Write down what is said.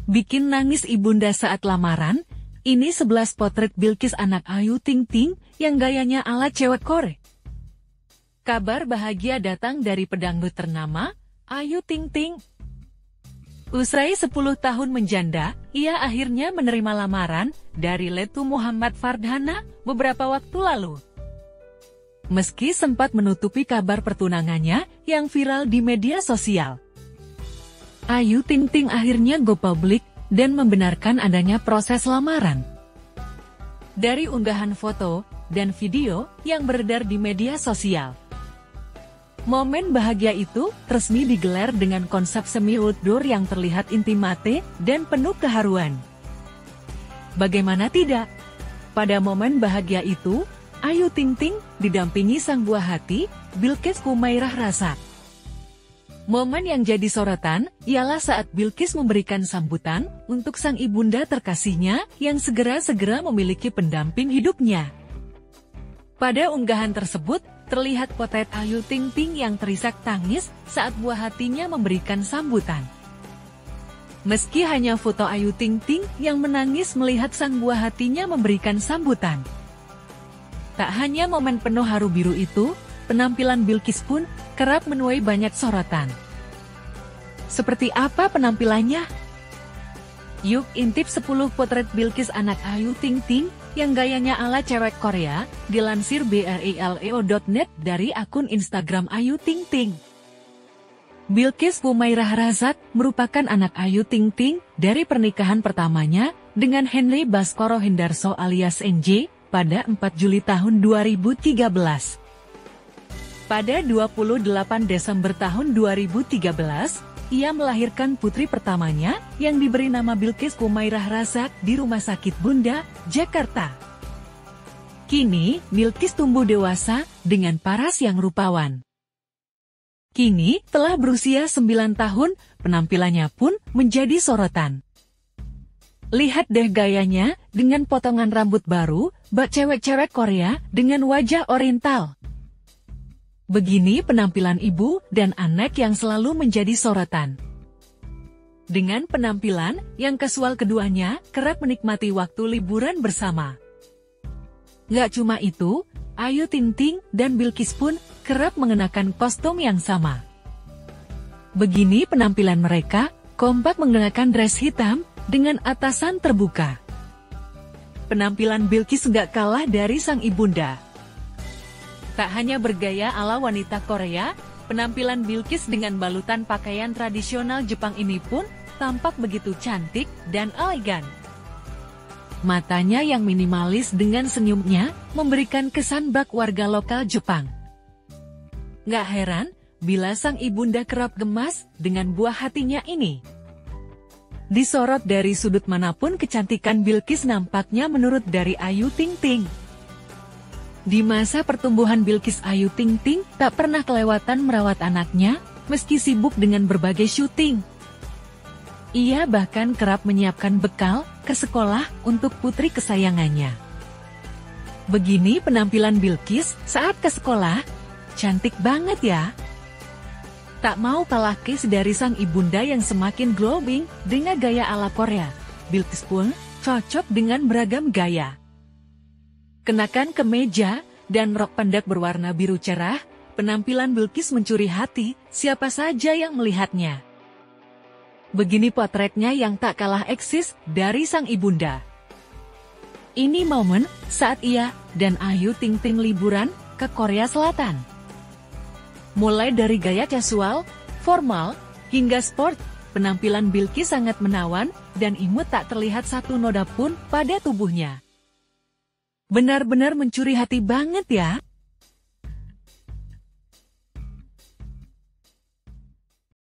Bikin nangis ibunda saat lamaran, ini 11 potret Bilqis anak Ayu Ting Ting yang gayanya ala cewek Korea. Kabar bahagia datang dari pedangdut ternama, Ayu Ting Ting. Usai 10 tahun menjanda, ia akhirnya menerima lamaran dari Letu Muhammad Fardhana beberapa waktu lalu. Meski sempat menutupi kabar pertunangannya yang viral di media sosial, Ayu Ting Ting akhirnya go public dan membenarkan adanya proses lamaran. Dari unggahan foto dan video yang beredar di media sosial, momen bahagia itu resmi digelar dengan konsep semi-outdoor yang terlihat intimate dan penuh keharuan. Bagaimana tidak? Pada momen bahagia itu, Ayu Ting Ting didampingi sang buah hati, Bilqis Humairah Razak. Momen yang jadi sorotan ialah saat Bilqis memberikan sambutan untuk sang ibunda terkasihnya yang segera memiliki pendamping hidupnya. Pada unggahan tersebut, terlihat potret Ayu Ting Ting yang terisak tangis saat buah hatinya memberikan sambutan. Meski hanya foto Ayu Ting Ting yang menangis melihat sang buah hatinya memberikan sambutan. Tak hanya momen penuh haru biru itu, penampilan Bilqis pun kerap menuai banyak sorotan. Seperti apa penampilannya? Yuk intip 10 potret Bilqis anak Ayu Ting Ting yang gayanya ala cewek Korea, dilansir braleo.net dari akun Instagram Ayu Ting Ting. Bilqis Humairah Razak merupakan anak Ayu Ting Ting dari pernikahan pertamanya dengan Henry Baskoro Hendarso alias NJ pada 4 Juli tahun 2013. Pada 28 Desember tahun 2013, ia melahirkan putri pertamanya yang diberi nama Bilqis Humairah Razak di Rumah Sakit Bunda, Jakarta. Kini, Bilqis tumbuh dewasa dengan paras yang rupawan. Kini, telah berusia 9 tahun, penampilannya pun menjadi sorotan. Lihat deh gayanya, dengan potongan rambut baru, bak cewek-cewek Korea dengan wajah oriental. Begini penampilan ibu dan anak yang selalu menjadi sorotan. Dengan penampilan yang kasual keduanya, kerap menikmati waktu liburan bersama. Gak cuma itu, Ayu Ting Ting dan Bilqis pun kerap mengenakan kostum yang sama. Begini penampilan mereka, kompak mengenakan dress hitam dengan atasan terbuka. Penampilan Bilqis gak kalah dari sang ibunda. Tak hanya bergaya ala wanita Korea, penampilan Bilqis dengan balutan pakaian tradisional Jepang ini pun tampak begitu cantik dan elegan. Matanya yang minimalis dengan senyumnya memberikan kesan bak warga lokal Jepang. Gak heran bila sang ibunda kerap gemas dengan buah hatinya ini. Disorot dari sudut manapun kecantikan Bilqis nampaknya menurut dari Ayu Ting Ting. Di masa pertumbuhan Bilqis, Ayu Ting Ting tak pernah kelewatan merawat anaknya, meski sibuk dengan berbagai syuting. Ia bahkan kerap menyiapkan bekal ke sekolah untuk putri kesayangannya. Begini penampilan Bilqis saat ke sekolah, cantik banget ya. Tak mau kalah kis dari sang ibunda yang semakin glowing dengan gaya ala Korea, Bilqis pun cocok dengan beragam gaya. Kenakan kemeja dan rok pendek berwarna biru cerah, penampilan Bilqis mencuri hati siapa saja yang melihatnya. Begini potretnya yang tak kalah eksis dari sang ibunda. Ini momen saat ia dan Ayu Ting Ting liburan ke Korea Selatan. Mulai dari gaya casual, formal, hingga sport, penampilan Bilqis sangat menawan dan imut, tak terlihat satu noda pun pada tubuhnya. Benar-benar mencuri hati banget ya.